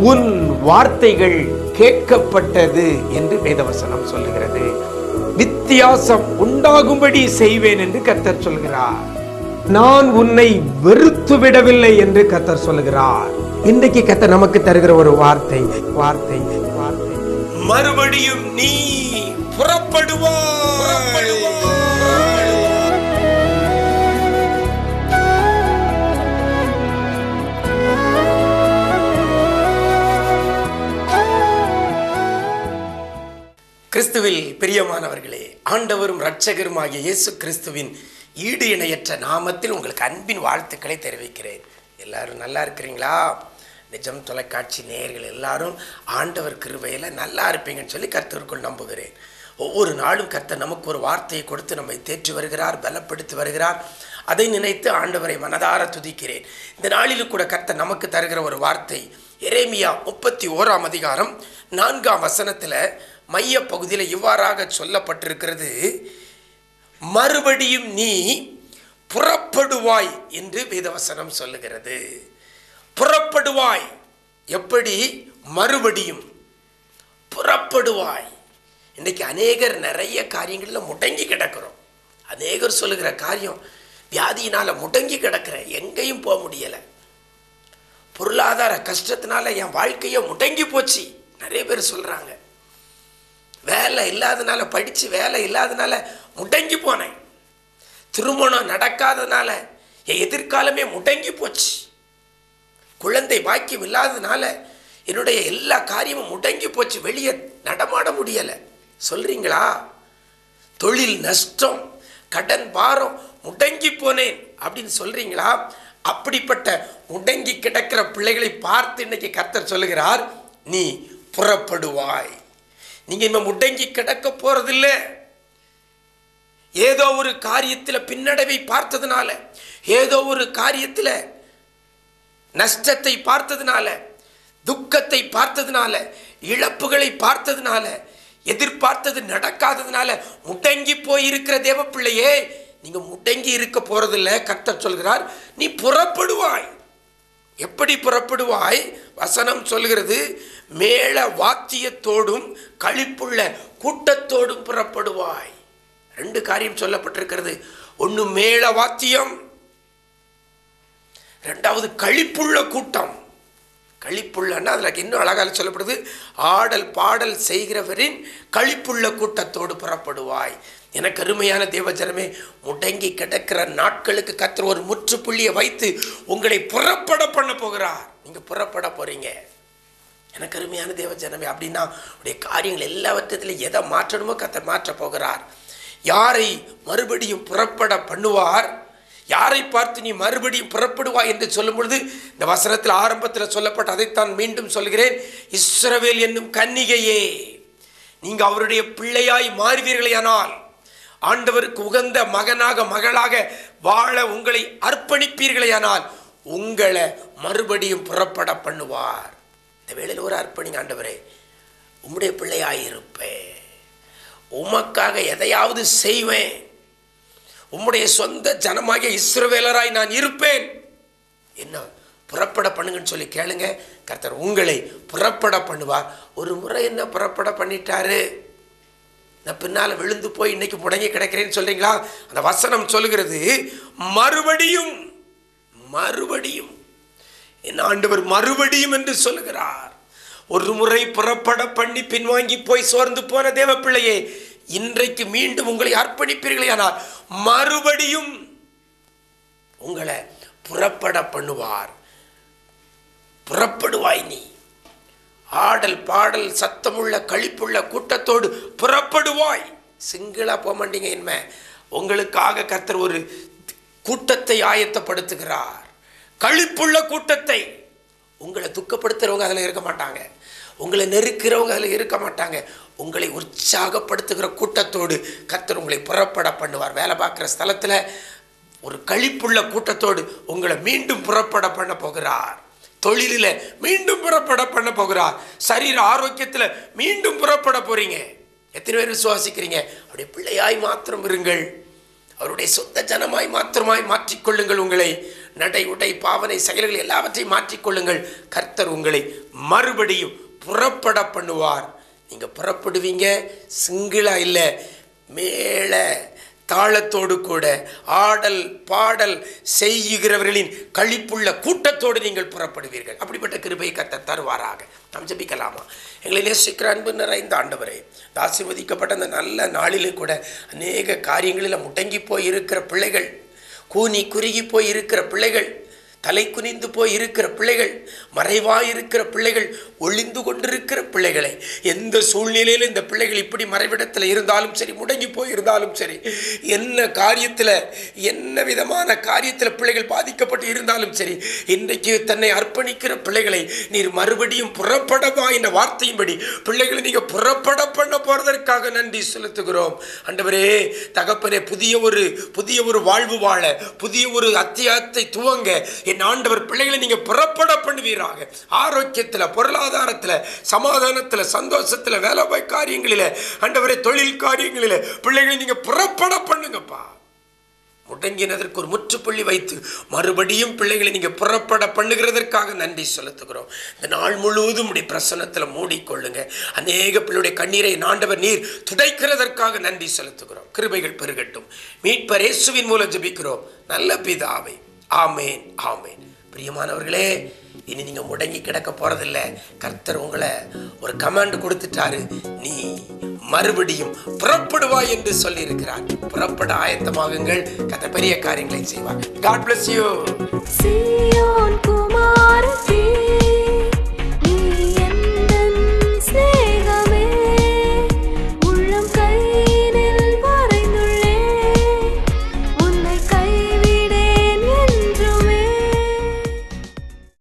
உன் வார்த்தைகள் கேட்கப்பட்டது என்று வேதவசனம் சொல்லுகிறது. வித்தியாசம் உண்டாகும்படி செய்வேன் என்று கர்த்தர் சொல்கிறார். நான் உன்னை வெறுத்து விடவில்லை என்று கர்த்தர் சொல்கிறார். இன்றைக்கு கர்த்தர் நமக்கு தருகிற ஒரு வார்த்தை வார்த்தை வார்த்தை மறுபடியும் நீ புறப்படுவாய். கிறிஸ்துவில் பிரியமானவர்களே, ஆண்டவரும் இரட்சகருமாகிய இயேசு கிறிஸ்துவின் ஈடு இணையற்ற நாமத்தில் உங்களுக்கு அன்பின் வாழ்த்துக்களை தெரிவிக்கிறேன். எல்லாரும் நல்லா இருக்கிறீங்களா? நிஜம் தொலைக்காட்சி நேயர்கள் எல்லாரும் ஆண்டவர் கிருபையில் நல்லா இருப்பீங்கன்னு சொல்லி கர்த்தருக்குள் நம்புகிறேன். ஒவ்வொரு நாளும் கர்த்தர் நமக்கு ஒரு வார்த்தையை கொடுத்து நம்மை தேற்றி வருகிறார், பலப்படுத்தி வருகிறார். அதை நினைத்து ஆண்டவரை மனதார துதிக்கிறேன். இந்த நாளிலும் கூட கர்த்தர் நமக்கு தருகிற ஒரு வார்த்தை எரேமியா 31ஆம் அதிகாரம் 4ஆம் வசனத்தில் மைய பகுதியில் இவ்வாறாக சொல்லப்பட்டிருக்கிறது. மறுபடியும் நீ புறப்படுவாய் என்று வேதவசனம் சொல்லுகிறது. புறப்படுவாய். எப்படி? மறுபடியும் புறப்படுவாய். இன்றைக்கு அநேகர் நிறைய காரியங்களில் முடங்கி கிடக்கிறோம். அநேகர் சொல்லுகிற காரியம், வியாதியினால் முடங்கி கிடக்கிறேன், எங்கேயும் போக முடியலை, பொருளாதார கஷ்டத்தினால என் வாழ்க்கையை முடங்கி போச்சு நிறைய பேர் சொல்கிறாங்க. வேலை இல்லாதனால, படித்து வேலை இல்லாதனால முடங்கி போனேன், திருமணம் நடக்காதனால என் எதிர்காலமே முடங்கி போச்சு, குழந்தை பாக்கியம் இல்லாததுனால என்னுடைய எல்லா காரியமும் முடங்கி போச்சு, வெளியே நடமாட முடியலை சொல்கிறீங்களா? தொழில் நஷ்டம், கடன் பாரம், முடங்கி போனேன் அப்படின்னு சொல்கிறீங்களா? அப்படிப்பட்ட முடங்கி கிடக்கிற பிள்ளைகளை பார்த்து இன்னைக்கு கர்த்தர் சொல்லுகிறார், நீ புறப்படுவாய். நீங்கள் இனிமே முடங்கி கிடக்க போகிறதில்ல. ஏதோ ஒரு காரியத்தில் பின்னடைவை பார்த்ததுனால, ஏதோ ஒரு காரியத்தில் நஷ்டத்தை பார்த்ததுனால, துக்கத்தை பார்த்ததுனால, இழப்புகளை பார்த்ததுனால, எதிர்பார்த்தது நடக்காததுனால முடங்கி போயிருக்கிற தேவ பிள்ளையே, நீங்க முடங்கி இருக்க போறதில்ல. கர்த்தர் சொல்கிறார், நீ புறப்படுவாய். எப்படி புறப்படுவாய்? வசனம் சொல்கிறது, மேள வாத்தியத்தோடும் களிப்புள்ள கூட்டத்தோடும் புறப்படுவாய். ரெண்டு காரியம் சொல்லப்பட்டிருக்கிறது. ஒன்று மேள வாத்தியம், ரெண்டாவது களிப்புள்ள கூட்டம். களிப்புள்ளன்னா அதில் இன்னும் அழகாக சொல்லப்படுது, ஆடல் பாடல் செய்கிறவரின் களிப்புள்ள கூட்டத்தோடு புறப்படுவாய். எனக்கு அருமையான தேவஜனமே, முடங்கி கிடக்கிற நாட்களுக்கு கர்த்தர் ஒரு முற்றுப்புள்ளியை வைத்து உங்களை புறப்பட பண்ண போகிறார். நீங்கள் புறப்பட போறீங்க. எனக்கு அருமையான தேவஜனமே, அப்படின்னா உடைய காரியங்கள் எல்லாவற்றத்திலும் எதை மாற்றணுமோ கர்த்தர் மாற்ற போகிறார். யாரை மறுபடியும் புறப்பட பண்ணுவார்? யாரை பார்த்து நீ மறுபடியும் புறப்படுவாய் என்று சொல்லும் பொழுது, இந்த வசனத்தில் ஆரம்பத்தில் சொல்லப்பட்ட அதைத்தான் மீண்டும் சொல்கிறேன். இஸ்ரவேல் என்னும் கன்னிகையே, நீங்க அவருடைய பிள்ளையாய் மாறுவீர்களேயானால், ஆண்டவருக்கு உகந்த மகனாக மகளாக வாழ உங்களை அர்ப்பணிப்பீர்களேயானால், உங்களை மறுபடியும் புறப்பட பண்ணுவார். இந்த வேளையில் ஒரு அர்ப்பணிங்க. ஆண்டவரே, உம்முடைய பிள்ளையாயிருப்பேன், உமக்காக எதையாவது செய்வேன், உம்முடைய சொந்த ஜனமாகிய இஸ்ரவேலராய் நான் இருப்பேன், என்ன புறப்பட பண்ணுங்கன்னு சொல்லி கேளுங்க. கர்த்தர் உங்களை புறப்பட பண்ணுவார். ஒரு முறை என்ன புறப்பட பண்ணிட்டாரு, நான் பின்னால் விழுந்து போய் இன்னைக்கு முடங்கி கிடக்கிறேன்னு சொல்றீங்களா? அந்த வசனம் சொல்லுகிறது, மறுபடியும் மறுபடியும் என் ஆண்டவர் மறுபடியும் என்று சொல்லுகிறார். ஒரு முறை புறப்பட பண்ணி பின்வாங்கி போய் சோர்ந்து போன தேவ பிள்ளையே, இன்றைக்கு மீண்டும் உங்களை அர்ப்பணிப்பீர்களேயானால் மறுபடியும் உங்களை புறப்பட பண்ணுவார். புறப்படுவாய். நீ ஆடல் பாடல் சத்தமுள்ள களிப்புள்ள கூட்டத்தோடு புறப்படுவாய். சிங்கிளா போக மாட்டீங்க. இனிமே உங்களுக்காக கர்த்தர் ஒரு கூட்டத்தை ஆயத்தப்படுத்துகிறார். களிப்புள்ள கூட்டத்தை. உங்களை துக்கப்படுத்துறவங்க அதில் இருக்க மாட்டாங்க, உங்களை நெருக்கிறவங்க அதில் இருக்க மாட்டாங்க. உங்களை உற்சாகப்படுத்துகிற கூட்டத்தோடு கர்த்தர் உங்களை புறப்பட பண்ணுவார். வேலை பார்க்குற ஸ்தலத்தில் ஒரு களிப்புள்ள கூட்டத்தோடு உங்களை மீண்டும் புறப்பட பண்ண போகிறார். தொழிலில் மீண்டும் புறப்பட பண்ண போகிறார். சரீர ஆரோக்கியத்தில் மீண்டும் புறப்பட போறீங்க. எத்தனை பேர் விசுவாசிக்கிறீங்க? அவருடைய பிள்ளையாய் மாத்திரம் இருங்கள், அவருடைய சொந்த ஜனமாய் மாத்திரமாய் மாற்றிக்கொள்ளுங்கள். உங்களை நடை உடை பாவனை செயல்கள் எல்லாவற்றையும் மாற்றிக்கொள்ளுங்கள். கர்த்தர் உங்களை மறுபடியும் புறப்பட பண்ணுவார். நீங்கள் புறப்படுவீங்க, சிங்கிளா இல்லை, மேல தாளத்தோடு கூட ஆடல் பாடல் செய்கிறவர்களின் களிப்புள்ள கூட்டத்தோடு நீங்கள் புறப்படுவீர்கள். அப்படிப்பட்ட கிருபையை கர்த்தர் தருவாராக. நாம் ஜெபிக்கலாமா? எங்களை நேசிக்கிற அன்பு நிறைந்த ஆண்டவரே, ஆசீர்வதிக்கப்பட்ட அந்த நல்ல நாளிலே கூட அநேக காரியங்களில் முடங்கி போய் இருக்கிற பிள்ளைகள், கூனி குறுகி போய் இருக்கிற பிள்ளைகள், தலை குனிந்து போய் இருக்கிற பிள்ளைகள், மறைவாய் இருக்கிற பிள்ளைகள், ஒளிந்து கொண்டிருக்கிற பிள்ளைகளை, எந்த சூழ்நிலையில் இந்த பிள்ளைகள் இப்படி மறைவிடத்தில் இருந்தாலும் சரி, முடங்கி போய் இருந்தாலும் சரி, என்ன காரியத்தில் என்ன விதமான காரியத்தில் பிள்ளைகள் பாதிக்கப்பட்டு இருந்தாலும் சரி, இன்றைக்கு தன்னை அர்ப்பணிக்கிற பிள்ளைகளை நீர் மறுபடியும் புறப்படவா என்ற வார்த்தையின்படி பிள்ளைகளை நீங்கள் புறப்பட பண்ண போறதற்காக நன்றி செலுத்துகிறோம். ஆண்டவரே, தகப்பனே, புதிய ஒரு வாழ்வு வாழ, புதிய ஒரு அத்தியாயத்தை துவங்க என் ஆண்டவர் பிள்ளைகளை நீங்க புறப்பட பண்ணுவீராக. ஆரோக்கியத்தில், பொருளாதாரத்தில், சமாதானத்தில், சந்தோஷத்தில், வேலை காரியங்களில், ஆண்டவரே தொழில் காரியங்களில் பிள்ளைகளை நீங்க புறப்பட பண்ணுங்கப்பா. முடங்கினதற்கு ஒரு முற்றுப்புள்ளி வைத்து மறுபடியும் பிள்ளைகளை நீங்க புறப்பட பண்ணுகிறதற்காக நன்றி செலுத்துகிறோம். இந்த நாள் முழுவதும் உடைய பிரசன்னத்தில் மூடிக்கொள்ளுங்க. அநேக பிள்ளையுடைய கண்ணீரை ஆண்டவர் நீர் துடைக்கிறதற்காக நன்றி செலுத்துகிறோம். கிருபைகள் பெருகட்டும். மீட்பர் இயேசுவின் மூலம் ஜெபிக்கிறோம் நல்ல பிதாவே. ஆமேன், ஆமேன். பிரியமானவர்களே, இனி நீங்கள் முடங்கி கிடக்க போறதில்ல. கர்த்தர் உங்களை ஒரு கமாண்ட் கொடுத்துட்டாரு, நீ மறுபடியும் புறப்படுவாய் என்று சொல்லி இருக்கிறார். புறப்பட ஆயத்தமாகுங்கள். கர்த்தர் பெரிய காரியங்களை செய்வார். God bless you.